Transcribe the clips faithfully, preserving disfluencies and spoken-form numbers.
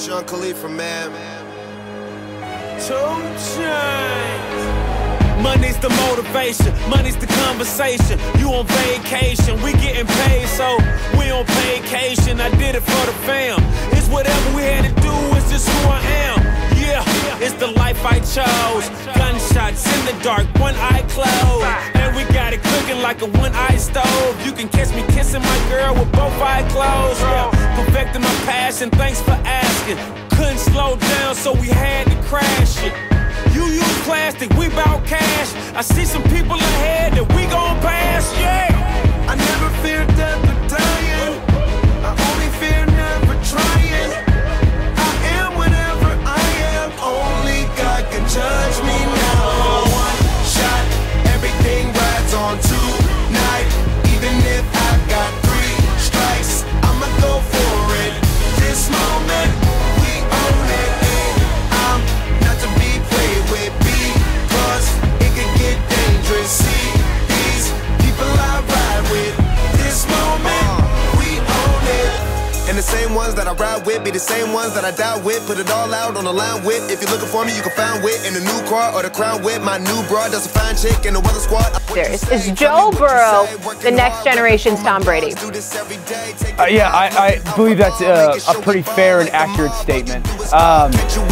Sean Khalifa, man. Two chains. Money's the motivation, money's the conversation. You on vacation, we getting paid, so we on vacation. I did it for the fam. It's whatever we had to do, it's just who I am. Yeah, it's the life I chose. Gunshots in the dark, one eye closed. And we got it cooking like a one-eye stove. You can catch me kissing my girl with both eyes closed. Yeah, perfecting my passion, thanks for asking. Couldn't slow down, so we had to crash it. You use plastic, we bout cash. I see some people ahead that we gon' pass, yeah. I never fear death or dying. I only fear never trying. I am whatever I am. Only God can judge me now. One shot, everything rides on tonight. Even if I got three strikes, I'ma go for it. This moment, we own it. I'm not to be played with, because it can get dangerous. See these people I ride with. This moment, we own it. And the same ones that I ride with be the same ones that I die with. Put it all out on the line with. If you're looking for me, you can find wit in the new car or the crown with. My new broad does a fine chick in the weather squad. Is Joe Burrow the next generation's Tom Brady? Uh, yeah, I, I believe that's a, a pretty fair and accurate statement. Um,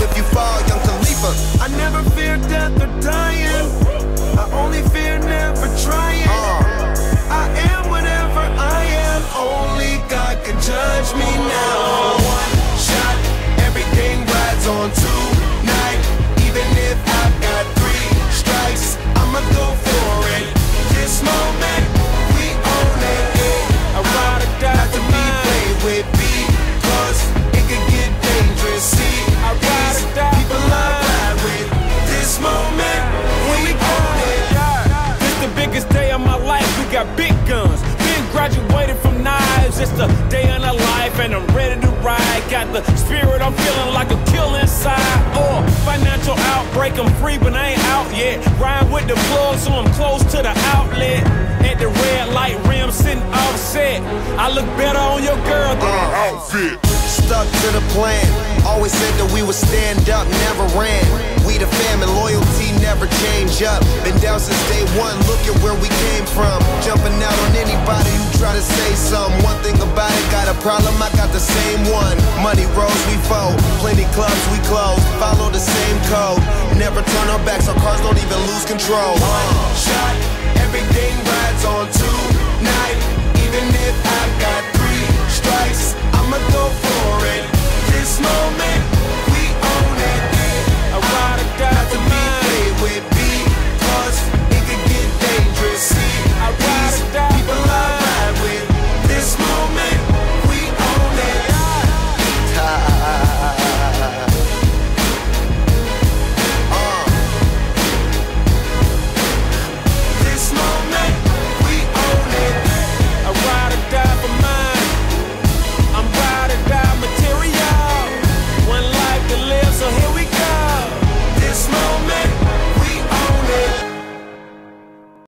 I never fear death or dying. I only fear never trying. I am whatever I am. Only God can judge me now. One shot, everything rides on tonight. Even if I got three strikes, I'ma go for it. This moment, we own it. I ride or die Not to for be mine. played with, because it could get dangerous. See, I ride these or die people for I mine. ride with. This moment, we own it. This the biggest day of my life, we got big guns. Been graduated from knives, it's the day in our life and I'm ready to ride. Got the spirit, I'm feeling like a kill inside. Or financial outbreak, I'm free but I ain't out yet. Ride with the plug so I'm close to the outlet. At the red light rim sitting offset. I look better on your girl than an outfit. Stuck to the plan. Always said that we would stand up, never ran. We the fam and loyalty never change up. Been down since day one, look at where we came from. Jumping out on anybody who try to say something. One thing about it, got a problem, I got the same one. Money rolls, we fold. Plenty clubs, we close. Follow the same code. Never turn our backs, our cars don't even lose control. One shot, everything rides on tonight. Even if I got three strikes, I'ma go for